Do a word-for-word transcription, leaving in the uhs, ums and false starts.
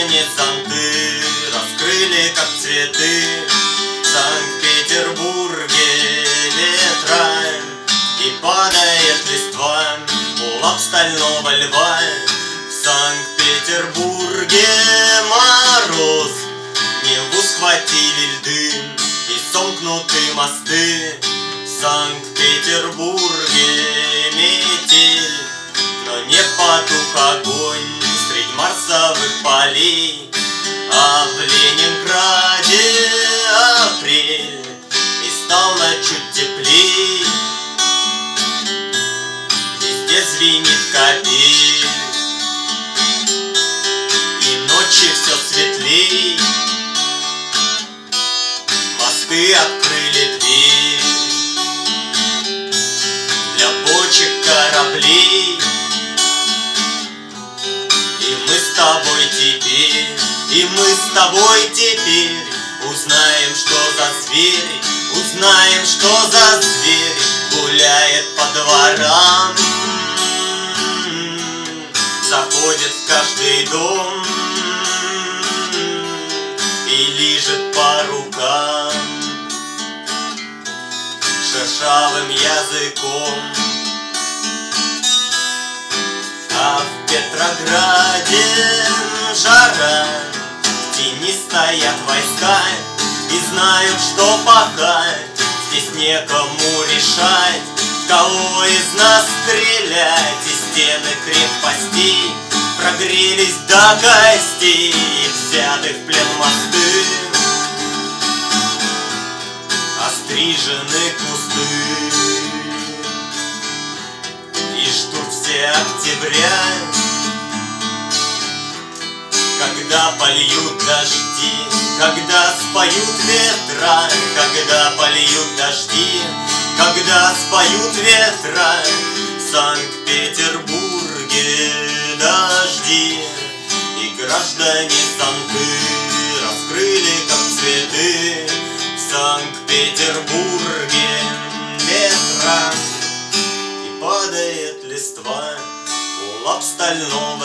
граждане зонты раскрыли, как цветы. В Санкт-Петербурге ветра, и падает листва у лап стального льва. В Санкт-Петербурге мороз, Неву схватили льды и сомкнуты мосты. В Санкт-Петербурге метель, но не потух огонь средь марсовых полей. А в Ленинграде апрель, и стало чуть теплей. Везде звенит капель, и ночи все светлей. Мосты открыли дверь для бочек кораблей. И мы с тобой теперь, и мы с тобой теперь узнаем, что за зверь, узнаем, что за зверь гуляет по дворам, заходит в каждый дом и лижет по рукам шершавым языком. А в Петрограде жара, в тени стоят войска и знают, что пока здесь некому решать, кого из нас стрелять. И стены крепостей прогрелись до костей, и взяты в плен мосты острижены кусты. И ждут все октября, когда польют дожди, когда споют ветра, когда польют дожди, когда споют ветра. В Санкт-Петербурге дожди, и граждане зонты раскрыли, как цветы. В Санкт-Петербурге ветра, и падает листва у лап стального